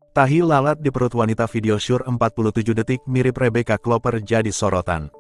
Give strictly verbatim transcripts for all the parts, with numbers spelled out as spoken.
Tahi lalat di perut wanita, video syur empat puluh tujuh detik mirip Rebecca Klopper jadi sorotan.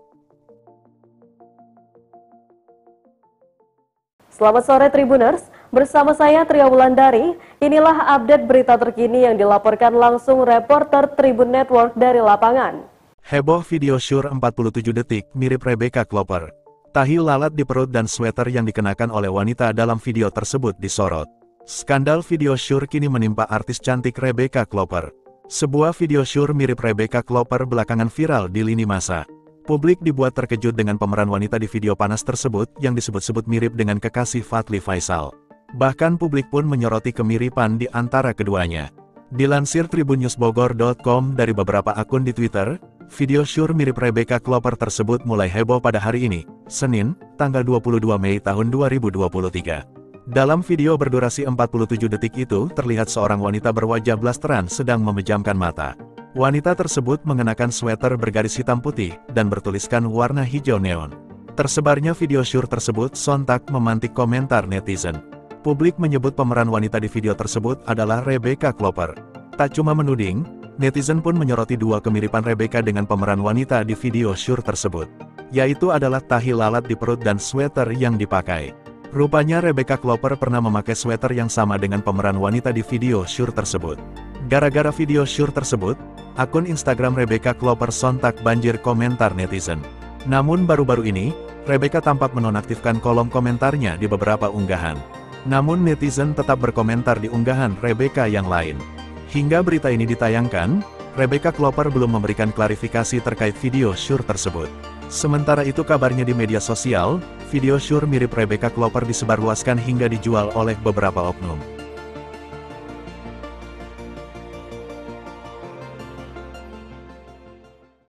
Selamat sore Tribuners, bersama saya Tria Wulandari. Inilah update berita terkini yang dilaporkan langsung reporter Tribun Network dari lapangan. Heboh video syur empat puluh tujuh detik mirip Rebecca Klopper. Tahi lalat di perut dan sweater yang dikenakan oleh wanita dalam video tersebut disorot. Skandal video syur kini menimpa artis cantik Rebecca Klopper. Sebuah video syur mirip Rebecca Klopper belakangan viral di lini masa. Publik dibuat terkejut dengan pemeran wanita di video panas tersebut yang disebut-sebut mirip dengan kekasih Fadly Faisal. Bahkan publik pun menyoroti kemiripan di antara keduanya. Dilansir tribun news bogor titik com dari beberapa akun di Twitter, video syur mirip Rebecca Klopper tersebut mulai heboh pada hari ini, Senin, tanggal dua puluh dua Mei tahun dua ribu dua puluh tiga. Dalam video berdurasi empat puluh tujuh detik itu, terlihat seorang wanita berwajah blasteran sedang memejamkan mata. Wanita tersebut mengenakan sweater bergaris hitam putih dan bertuliskan warna hijau neon. Tersebarnya video syur tersebut sontak memantik komentar netizen. Publik menyebut pemeran wanita di video tersebut adalah Rebecca Klopper. Tak cuma menuding, netizen pun menyoroti dua kemiripan Rebecca dengan pemeran wanita di video syur tersebut, yaitu adalah tahi lalat di perut dan sweater yang dipakai. Rupanya Rebecca Klopper pernah memakai sweater yang sama dengan pemeran wanita di video syur tersebut. Gara-gara video syur tersebut, akun Instagram Rebecca Klopper sontak banjir komentar netizen. Namun baru-baru ini, Rebecca tampak menonaktifkan kolom komentarnya di beberapa unggahan. Namun netizen tetap berkomentar di unggahan Rebecca yang lain. Hingga berita ini ditayangkan, Rebecca Klopper belum memberikan klarifikasi terkait video syur tersebut. Sementara itu kabarnya di media sosial, video syur mirip Rebecca Klopper disebarluaskan hingga dijual oleh beberapa oknum.